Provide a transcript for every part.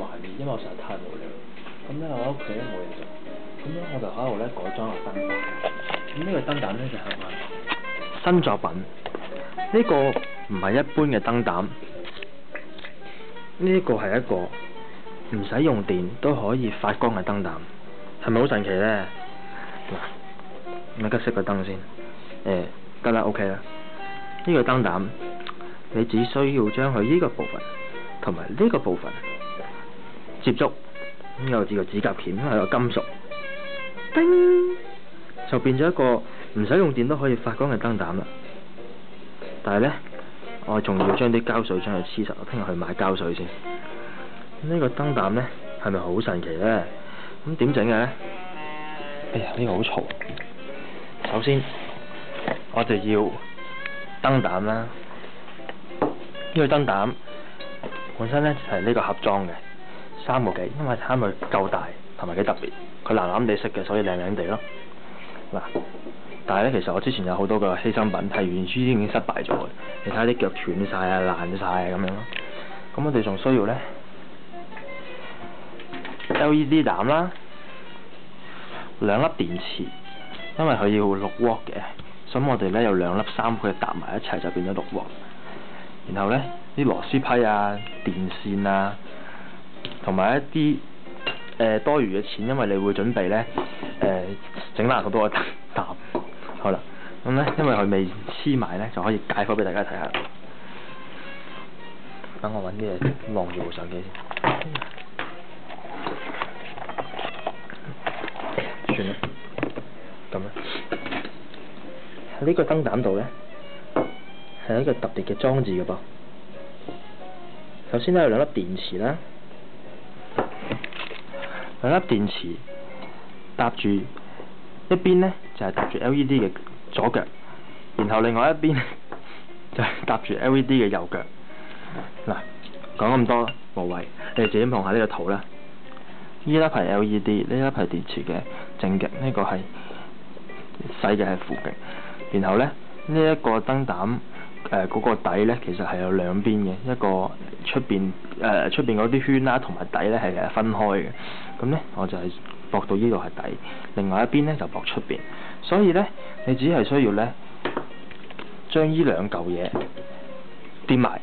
畫面，因為我實在太無聊。咁咧我喺屋企咧冇嘢做，咁咧我就喺度咧改裝個燈膽。咁呢個燈膽咧就係我新作品。呢個唔係一般嘅燈膽，呢個係一個唔使用電都可以發光嘅燈膽，係咪好神奇咧？嗱，咁熄個燈先，得啦 ，OK 啦。呢個燈膽，你只需要將佢呢個部分同埋呢個部分接觸，咁有個指甲鉗，因為有金屬，叮，就變咗一個唔使用電都可以發光嘅燈膽啦。但係咧，我仲要將啲膠水將佢黐實，我聽日去買膠水先。呢個燈膽咧係咪好神奇咧？咁點整嘅咧？哎呀，呢個好嘈。首先，我哋要燈膽啦。呢個燈膽本身咧係呢個盒裝嘅，3個幾，因為貪佢夠大同埋幾特別，佢藍藍地色嘅，所以靚靚地咯。嗱。但係咧，其實我之前有好多個犧牲品係完全已經失敗咗嘅。你睇下啲腳斷晒啊、爛晒啊咁樣咯。咁我哋仲需要咧 LED 膽啦，2粒電池，因為佢要6W嘅，所以我哋咧有2粒3佢搭埋一齊就變咗6W。然後咧啲螺絲批啊、電線啊，同埋一啲多餘嘅錢，因為你會準備咧整爛好多個燈膽。好啦，咁咧，因為佢未黐埋咧，就可以解剖俾大家睇下。等我揾啲嘢望住部相機先。算啦，咁啦。喺呢個燈膽度咧，係一個特別嘅裝置嘅噃。首先咧有2粒電池啦，2粒電池搭住一邊咧就係搭住 LED 嘅左腳，然後另外一邊就係搭住 LED 嘅右腳。嗱，講咁多無謂，你哋自己望下呢個圖啦。呢粒係 LED， 呢粒係電池嘅正極，呢個係細嘅係負極。然後咧呢一個燈膽嗰個底咧其實係有兩邊嘅，一個出邊嗰啲圈啦，同埋底咧係分開嘅。咁咧我就係駁到呢度係底，另外一邊咧就駁出邊。所以咧你只係需要咧將呢兩嚿嘢掂埋，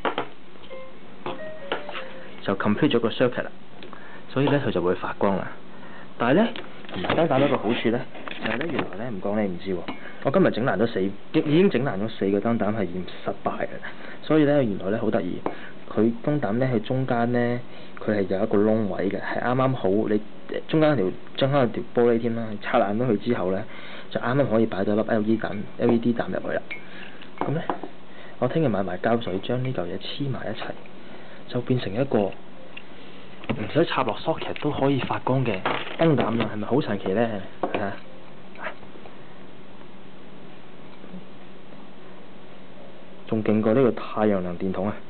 就 complete 咗個 circuit 啦。所以咧佢就會發光啦。但係咧燈膽一個好處咧就係咧，原來咧唔講你唔知喎。我今日整爛咗已經整爛咗4個燈膽係嫌失敗嘅，所以咧原來咧好得意，佢燈膽咧喺中間咧佢係有一個窿位嘅，係啱啱好你中間有條玻璃添啦，拆爛咗佢之後咧就啱啱可以擺到粒 LED 膽入去啦。咁咧我聽日買埋膠水將呢嚿嘢黐埋一齊，就變成一個唔使插落 socket 都可以發光嘅燈膽啦，係咪好神奇咧？嚇！仲勁過呢個太陽能電筒啊！